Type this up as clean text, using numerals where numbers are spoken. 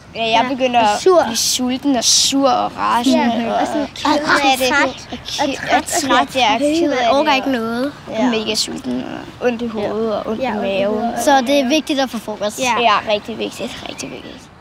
Ja, jeg begynder at blive sulten og sur og rasende. Og sådan træt. Jeg orker ikke noget. Jeg er mega sulten og ondt i hovedet og ondt i maven. Så det er vigtigt at få frokost. Ja, rigtig vigtigt. Rigtig vigtigt.